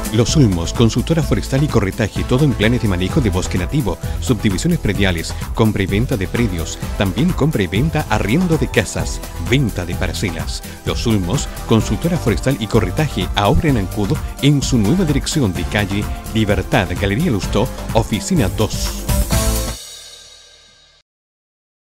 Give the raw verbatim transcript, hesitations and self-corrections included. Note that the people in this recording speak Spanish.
Los Ulmos, consultora forestal y corretaje, todo en planes de manejo de bosque nativo, subdivisiones prediales, compra y venta de predios, también compra y venta, arriendo de casas, venta de parcelas. Los Ulmos, consultora forestal y corretaje, ahora en Ancudo, en su nueva dirección de calle Libertad, Galería Lustó, oficina dos.